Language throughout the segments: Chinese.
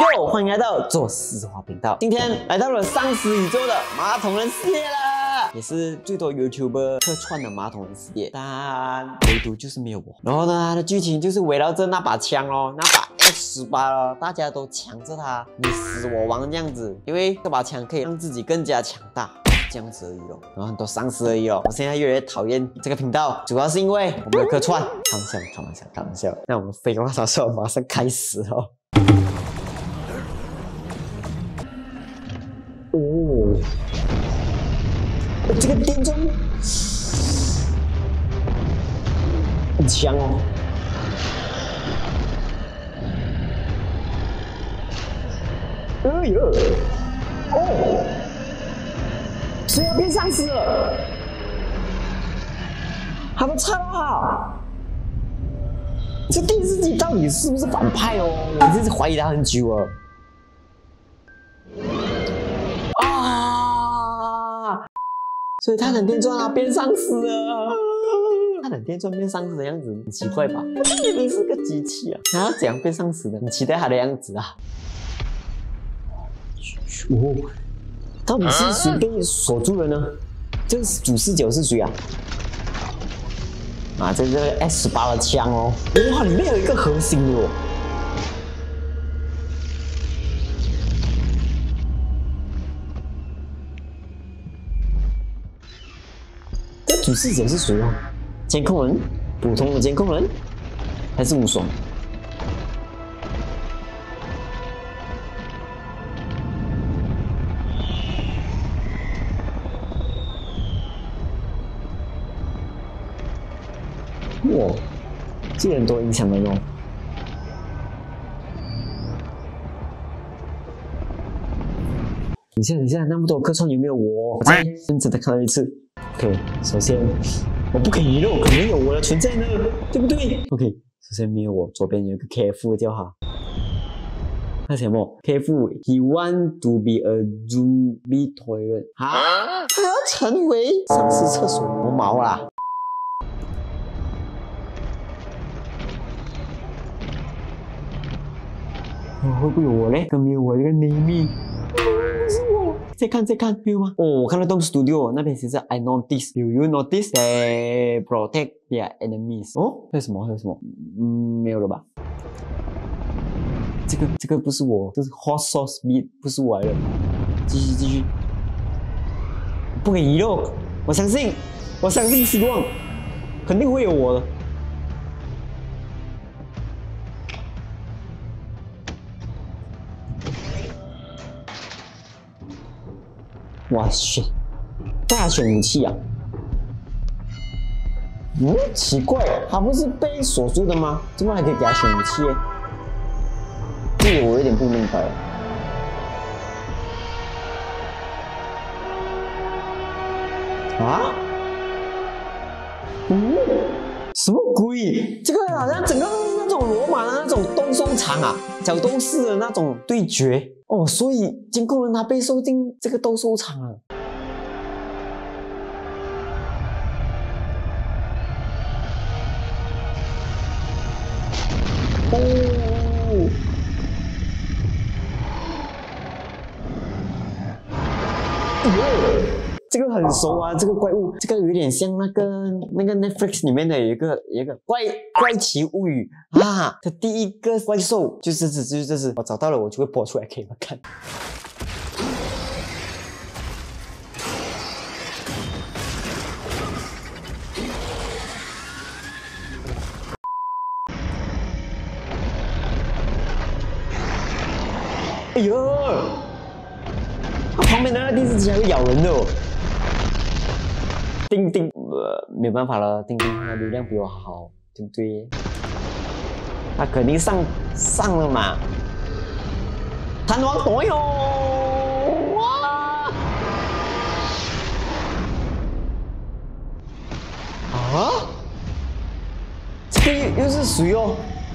哟，欢迎来到做实话频道。今天来到了丧尸宇宙的马桶人世界啦，也是最多 YouTuber 客串的马桶人世界，但唯独就是没有我。然后呢，它的剧情就是围绕着那把枪哦，那把 X18哦，大家都抢着它，你死我亡这样子，因为这把枪可以让自己更加强大。 这样子而已哦，然后很多丧尸而已哦。我现在越来越讨厌这个频道，主要是因为我们有客串。开玩笑。那我们废话少说，马上开始哦。哦，这个电装很强哦。哎呦，哦。 谁要变丧尸了？他们差了！这电视机到底是不是反派哦？我真是怀疑他很久了。啊！所以他冷电钻啊变丧尸了。他冷电钻变丧尸的样子很奇怪吧？明明是个机器啊，他要怎样变丧尸的？很期待他的样子啊！哦。 到底是谁被锁住了呢？这个主视角是谁啊？啊，这是 S18的枪哦，哇，里面有一个核心的哦。这主视角是谁啊？监控人，普通的监控人，还是无双？ 哇，这很多影响的哦。等一下，那么多客串有没有我？我再认真的看了一次。OK， 首先我不可以遗漏，可能有我的存在呢，对不对 ？OK， 首先没有我，左边有一个 KF 叫他。那什么 ？KF，he want to be a zombie toilet。啊，他要成为丧尸厕所，我毛啦！ 会不会有我嘞？跟没有我这个内密，不是我。再看，没有吗？哦，我看到动 Studio 那边写着 I notice you notice they protect their enemies。哦，还有什么？没有了吧？这个不是我，这是 Hot Sauce Meat， 不是我来的。继续，不可以遗漏。我相信希望，肯定会有我的。 哇塞！大家选武器啊？奇怪，他不是被锁住的吗？怎么还可以给他选武器？这个我有点不明白。啊？什么鬼？这个好像整个那种罗马的那种斗兽场啊，角斗士的那种对决。 哦，所以监控人他被收进这个斗兽场了。哦，这个很熟啊，这个怪物，这个有点像那个 Netflix 里面的有一个怪奇物语啊，它第一个怪兽就是这是，我找到了，我就会播出来给你们看。哎呦，它旁边的那个电视机还会咬人的哦。 钉，没有办法了，钉它的流量比我好，对不对？他肯定上了嘛。弹簧躲哟！哇！啊？这个又是谁哦？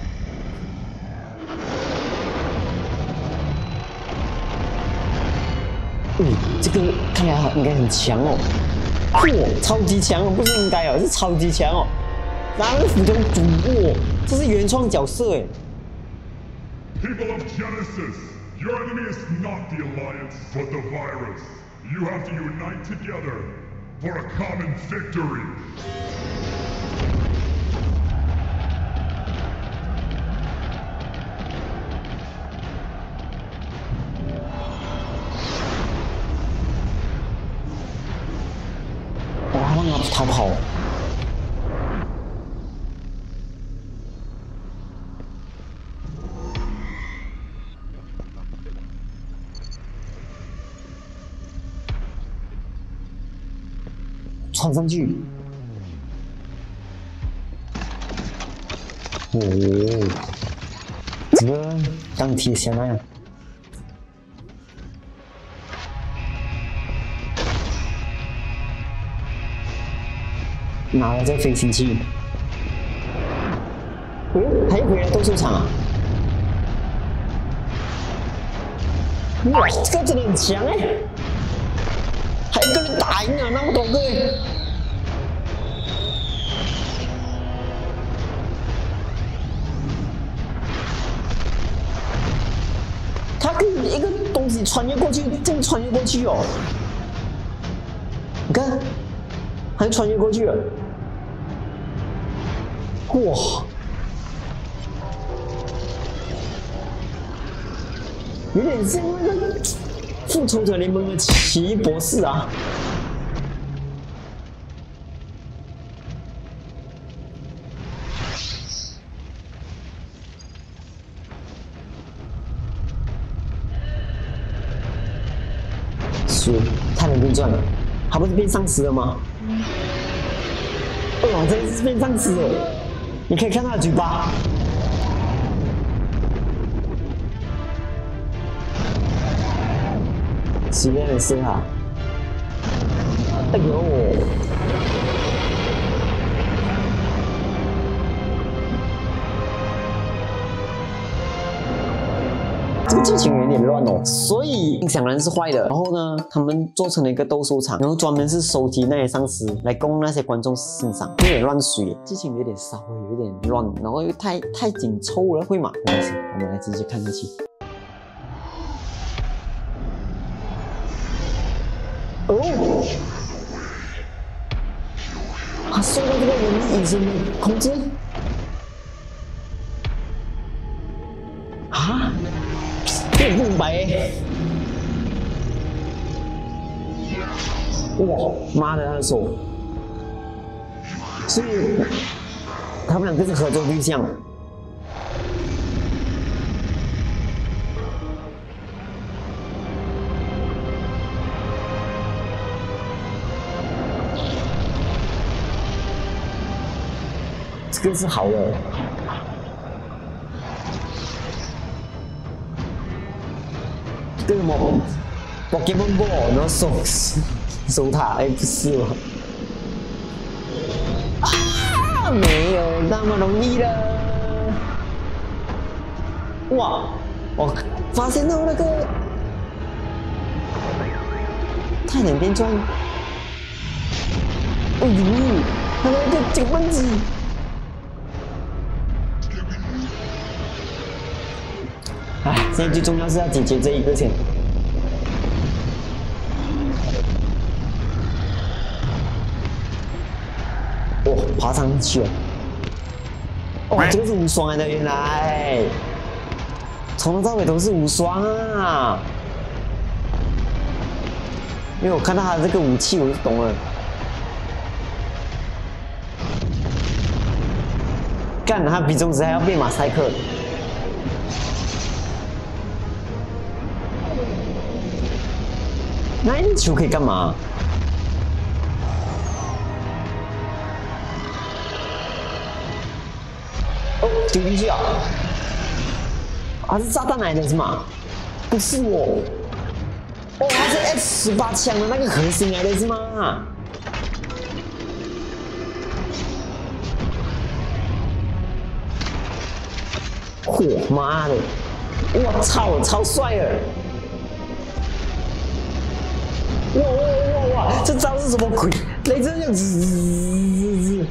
这个看起来应该很强哦。 哇，超级强哦，不是应该哦，是超级强哦。然后辅中主，哇，这是原创角色哎。 People of Genesis, Your enemy is not the Alliance, but the virus. You have to unite together for a common victory. 哇，让他逃跑！穿上去！哦，这个钢铁侠那样。 拿了这飞行器，哦，还回来斗兽场啊！哇，这个真的很强哎，还一个人打赢了那么多个哎！他可以一个东西穿越过去，这样穿越过去哦！你看，还穿越过去了。 哇！有点像那个复仇者联盟的奇异博士啊！输，太能变转了，他不是变丧尸了吗？哦，真的是变丧尸了！ 你可以看他的嘴巴，随便的试哈。哎呦，这个剧情有点乱哦。所以音响人是坏的，然后呢，他们做成了一个斗兽场，然后专门是收集那些丧尸来供那些观众欣赏，有点乱水，剧情有点稍微有点乱，然后又太紧凑了，会吗？没关系，我们来继续看下去。哦，他受到这个人隐身的控制啊？我不明白欸。 哇，妈的，他的手！所以他们两个是合作对象。这个是好的。这个什么 Pokemon Ball， 然后收它，哎，不是吗？啊，没有那么容易了。哇，我发现到那个太能变转，哎呦，他那个紧绷机，哎，现在最重要是要解决这一个先。 哦，爬上去了！哦，这个是无双来的，原来从头到尾都是无双啊！因为我看到他这个武器，我就懂了。干，他比中指还要变马赛克。那一球可以干嘛？ 哦，丢进去啊！啊，是炸弹来的是吗？不是哦，哦，它是 X18枪的那个核心来的是吗？嚯，妈的！我操，超帅的！哇！这招是什么鬼？雷震就滋。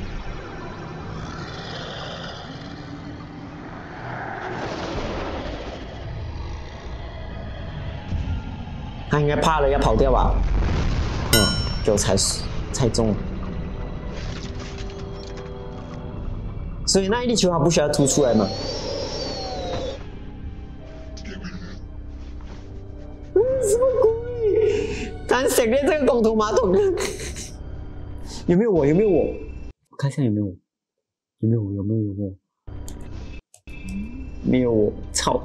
他应该怕了要跑掉吧？给我猜中了。所以那一粒球它不需要突出来嘛？什么鬼？咱想念这个公投马桶的。有没有我？有没有我？我看一下有没有我？有没有我？有没有我？没有我，操！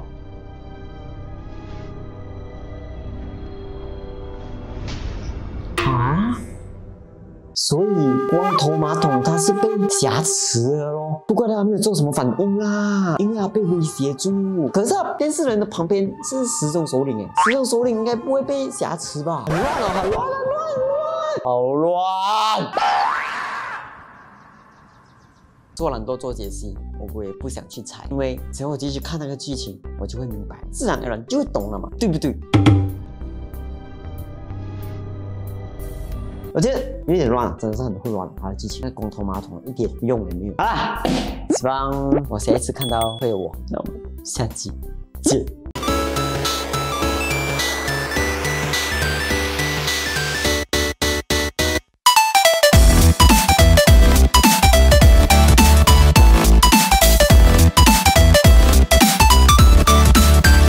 啊！所以光头马桶它是被挟持了咯，不过他没有做什么反应啦，因为他被威胁住。可是他电视人的旁边是时钟首领诶，时钟首领应该不会被挟持吧？很乱啊，很乱啊，好乱！做懒惰做解析，我也不想去猜，因为只要我继续看那个剧情，我就会明白，自然而然就会懂了嘛，对不对？我觉得有点乱，真的是很会乱。它的剧情，那公投马桶一点用也没有。好啦，希望我下一次看到会有我。那我们下集见。